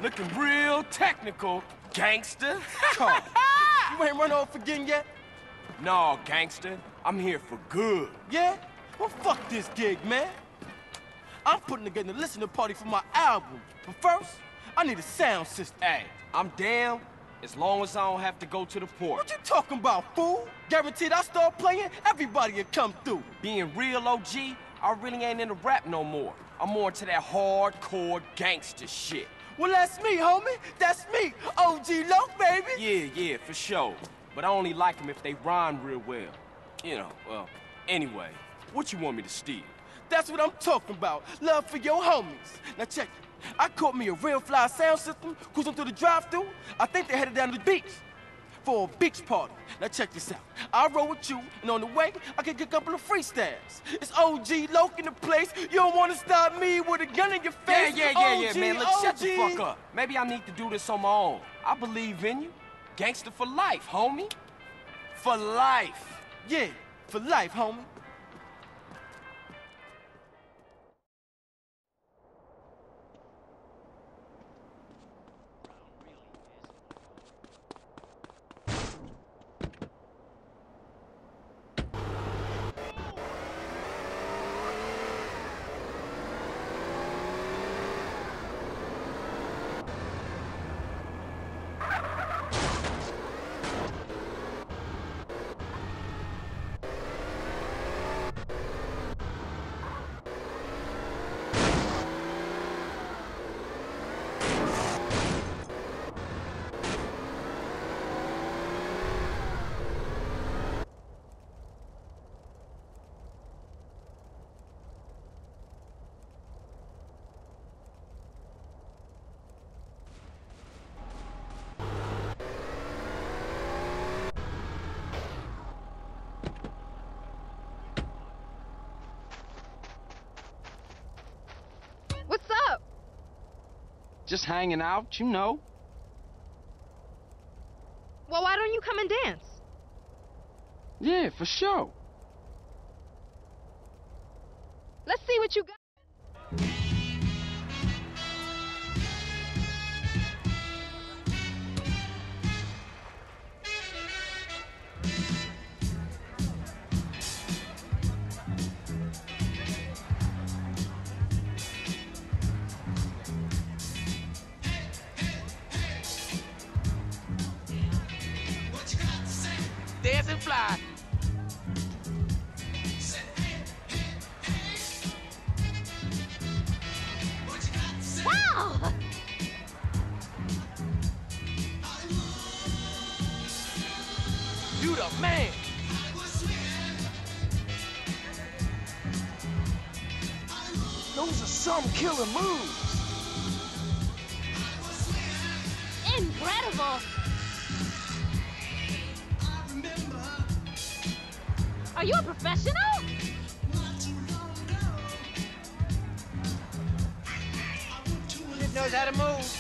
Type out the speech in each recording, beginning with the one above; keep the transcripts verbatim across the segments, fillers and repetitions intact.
Looking real technical, gangster. Carl, you ain't run off again yet? No, gangster. I'm here for good. Yeah? Well, fuck this gig, man. I'm putting together a listening party for my album. But first, I need a sound system. Hey, I'm down as long as I don't have to go to the port. What you talking about, fool? Guaranteed I start playing, everybody will come through. Being real O G, I really ain't into rap no more. I'm more into that hardcore gangster shit. Well, that's me, homie. That's me. O G Loc, baby. Yeah, yeah, for sure. But I only like them if they rhyme real well. You know, well, anyway, what you want me to steal? That's what I'm talking about. Love for your homies. Now check it. I caught me a real fly sound system, cruising through the drive-thru. I think they headed down to the beach for a beach party. Now check this out. I'll roll with you, and on the way, I can get a couple of freestyles. It's O G Loc in the place. You don't want to stop me with a gun in your face. Yeah, yeah, yeah, O G, yeah, man. Look, O G. shut the fuck up. Maybe I need to do this on my own. I believe in you. Gangster for life, homie. For life. Yeah, for life, homie. What's up? Just hanging out, you know. Well, why don't you come and dance? Yeah, for sure. Let's see what you got. Dance and fly. Wow! You the man. Those are some killer moves. Incredible! Are you a professional? Kid knows how to move.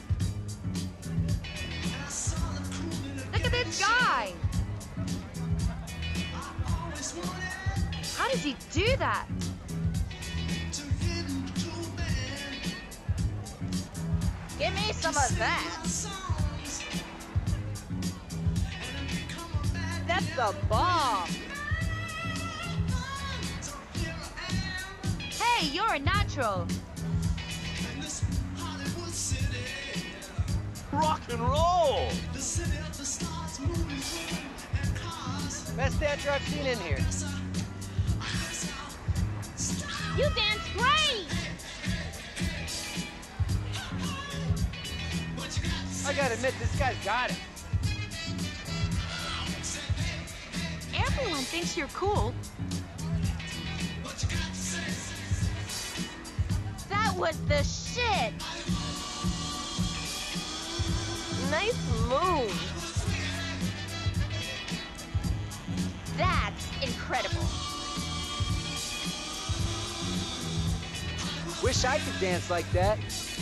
Look at this guy! How does he do that? Give me some of that. That's the bomb. Hey, you're a natural. Rock and roll. Best dancer I've seen in here. You dance great! I gotta admit, this guy's got it. Everyone thinks you're cool. That was the shit! Nice move. That's incredible. Wish I could dance like that.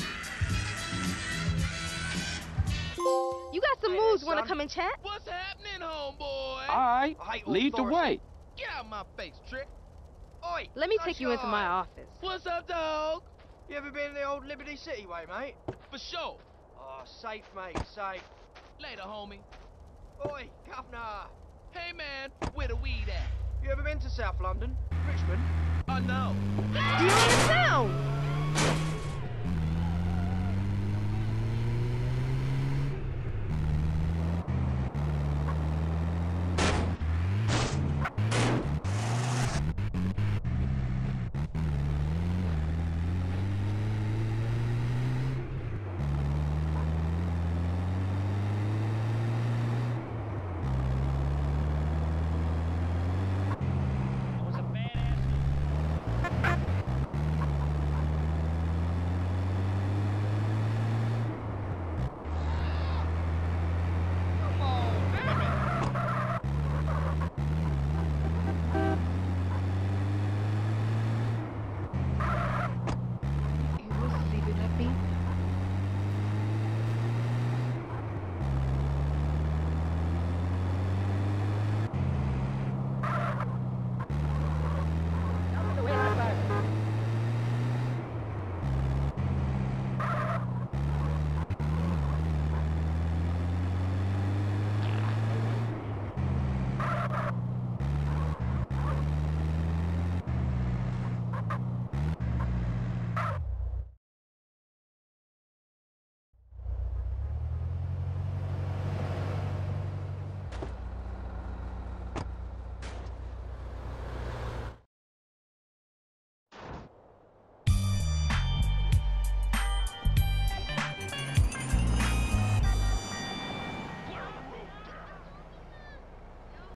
You got some moves, wanna come and chat? What's happening, homeboy? All right, Hey, lead the authority. way. Get out of my face, Trick. Oi, Let me touch take you your into my eye. office. What's up, dog? You ever been to the old Liberty City way, mate? For sure. Oh, safe, mate, safe. Later, homie. Oi, governor. Hey, man, where the weed at? You ever been to South London? Richmond? Oh, no. Do you understand?